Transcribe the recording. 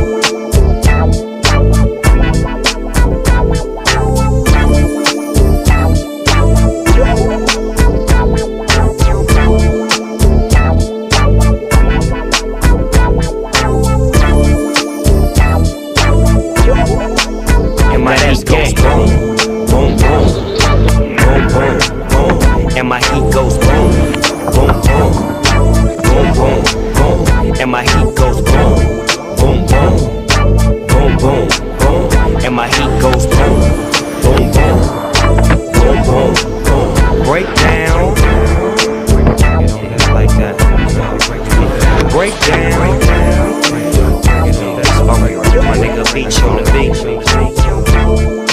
And my heat goes boom, boom, boom, boom, boom, boom. And my heat goes boom, boom, boom, boom, boom, boom. And my heat goes boom, boom, boom, boom, boom, boom. Break down, like that. Break down, that's funky. My nigga Beach on the beat.